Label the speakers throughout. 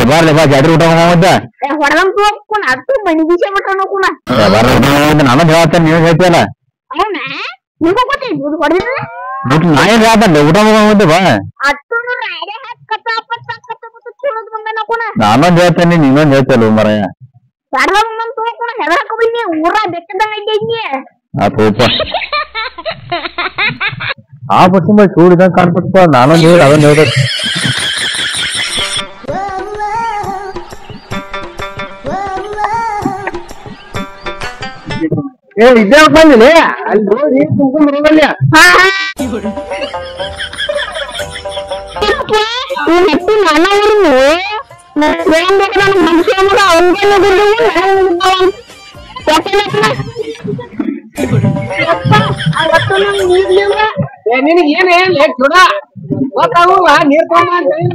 Speaker 1: ಬರ್ಲಿ ಬಾ ಜಾತ್ರೆ ಊಟ ಹೋಗದ
Speaker 2: ಹೊಡೆದಂ ತೋರ್ಸ್ಕೊಂಡ ಅಷ್ಟು ಮನಿ ಬಿಸಿ ಬಿಟ್ಟ ನೋಕೋಣ
Speaker 1: ನಾನು ಹೇಳ್ತೇನೆ ನೀವು ಹೇಳ್ತೀಯಲ್ಲ
Speaker 2: ಅವನ ನಿಮ್ಗೂ ಗೊತ್ತೈತಿ ಹೊಡೆದ
Speaker 1: ನಾ ಏನ್ ಹೇಳ್ತೇನೆ ಊಟ ಹೋಗದ ಬಾ
Speaker 2: ಅಷ್ಟು ರಾಯ್ಡೆ ಹಾಕತ್ತ ಚಲೋದ್ ಬಂದ ನೋಕೋಣ
Speaker 1: ನಾನೊಂದ್ ಹೇಳ್ತೇನೆ ನೀನೊಂದ್ ಹೇಳ್ತಲ್ಲ ಮರಯ್ಯ
Speaker 2: ಹೊಡೆದಂ ತೋರ್ಸ್ಕೊಂಡ ಹೆದರಕ ಬನ್ನಿ ಊರ ಬೆಟ್ಟದಾಗ ಐತಿ
Speaker 1: ಆತೋಪ ಆ ಪಶ್ಚಿಮ ಚೂಡಿದಂಗ ಕಾಣ್ಬಿಟ್ಪ ನಾನೊಂದ್ ಹೇಳಿ ಅದೊಂದ್ ಹೇಳ್ಬೇಕು ಇದೇ ಬಂದಿಲ್ಲ ಅಲ್ಲಿ ನೋಡಿ ತುಂಬ್ಕೊಂಡ್ ಬರೋದಲ್ಲ ನಿನಗೆ ಏನ್ ಚೂಡ ಗೊತ್ತಾಗಲ್ಲ ನೀರ್ ತಗೊಂಡ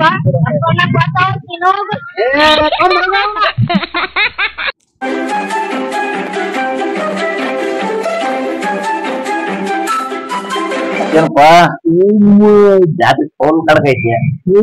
Speaker 1: ಏನಪ್ಪಾ ಜಾತಿ ಸೋಲ್ ಕಡಕೈತಿ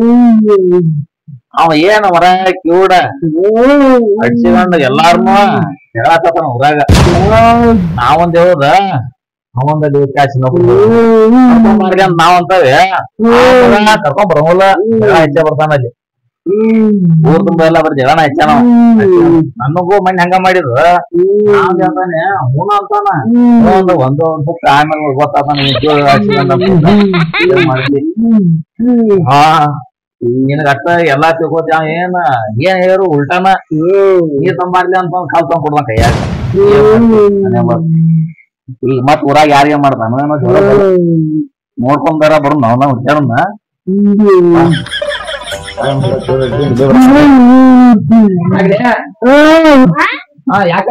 Speaker 1: ಅವ ಏನ ಮರ ಕಿವುಡ ಅಡ್ಸಿಕೊಂಡು ಎಲ್ಲಾರನು ಹೇಳಾಕತ್ತಾನ ಊರಾಗ ನಾವೊಂದ್ ಹೇಳುದ ಅವಂದ ಕಾಸಿ ಮಾಡ್ಕೊಂಡ್ ನಾವಂತವೆ ಕರ್ಕೊಂಡ್ ಬರೋಲ್ಲ ಜಗಳ ಹೆಚ್ಚೆ ಬರ್ತಾನ ಅಲ್ಲಿ ಊರ್ ತುಂಬ ಎಲ್ಲ ಬರೀ ಜಗಳನ ಹೆಚ್ಚ ನಾವ್ ನನಗೂ ಮಣ್ಣಿ ಹಂಗ ಮಾಡಿದ್ರು ನಾವ್ ಹೇಳ್ತಾನೆ ಹೂನ ಅಂತಾನ ಒಂದು ಆಮೇಲೆ ಗೊತ್ತಾತಾನ ಮಾಡ್ಲಿ ಹಾ ನಿನಗ ಅಟ್ಟ ಎಲ್ಲಾ ತಿಳ್ಕೋತ ಏನ್ ಹೇರು ಉಲ್ಟಾನ ನೀರ್ ತಂಬಾರ್ಲಿ ಅಂತ ಒಂದ್ ಕಾಲ್ ತಂದ್ ಕೊಡ್ದ ಕೈಯಾಗ ಈಗ ಮತ್ ಊರಾಗ ಯಾರಿಗ ಮಾಡ್ತಾನ ನೋಡ್ಕೊಂಡಾರ ಬರೋ ನಾವ್ ಹುಡ್ಕ್ಯಾರನ್ನ ಯಾಕ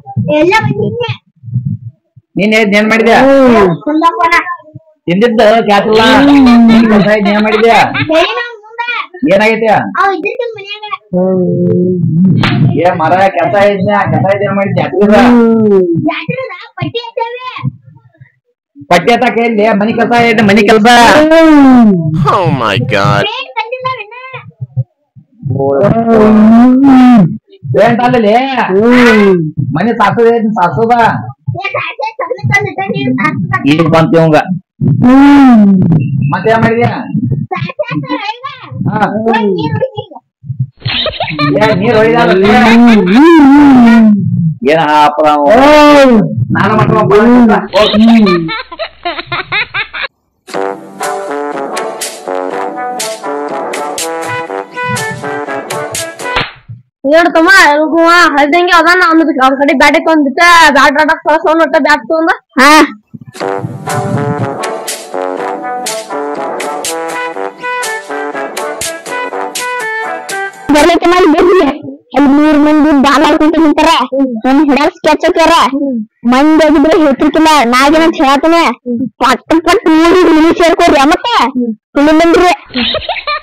Speaker 1: ನೀನ್ ಏನ್ ಮಾಡಿದ್ಯಾ ತಿಂದಿದ್ದ ಕ್ಯಾತಿಲ್ಲ ಏನ್ ಮಾಡಿದ್ಯಾ ಏನಾಗೈತ್ಯಾ ಏ ಮರ ಕೆಲ್ಸ ಇದ್ನ ಕೆಲ್ಸ ಇದ್ ಏನ್ ಮಾಡಿದ್ಯಾ ಪಟ್ಟಿ ಅಂತ ಕೇಳಿ ಮನಿ ಕೆಲ್ಸ ಐತೆ ಮನಿ ಕೆಲ್ಸ ಪೇಂಟ್ ಅಲ್ಲಿ ಮನಿ ಸಾಸದ ಸಾಸದ ಈಗ ಬಂತೀವಂಗ ಮತ್ತೆ ಏನ್ ಮಾಡಿದ್ಯಾ ನೀರ್ ಹೊಡಿದ ಏನ ನಾನು
Speaker 2: ನೋಡ್ತಮ್ಮ ಹಳ್ದಂಗೆ ಅದಾನ ಅವ್ನ ಕಡೆ ಬ್ಯಾಟ್ ಒಂದಿಟ್ಟ ಬ್ಯಾಟ್ ಆಡಕ್ ಸೌಂಡ್ ಒಟ್ಟ ಬ್ಯಾಟ್ ತಗೊಂಡ ಬರ್ಲೈತೆ ಮಾಡಿ ಬಿಡ್ಲಿ ಅಲ್ಲಿ 3 ಮಂದಿ ಬಾಲ್ ಆಡ್ಕೊಂತ ನಿಂತಾರ ನನ್ ಹಿಡಲ್ ಸ್ಕೆಚ್ ಹಾಕ್ಯಾರ ಮಂದಿ ಆಗಿದ್ರೆ ಹೇಳ್ತಿರ್ಕಿಲ್ಲ ನಾಗೇನ ಹೇಳ್ತಾನೆ ಪಟ್ ಪಟ್ ನೋಡಿ ಸೇರ್ಕೋರಿ ಮತ್ತೆ ತುಳಿ ಬಂದ್ರಿ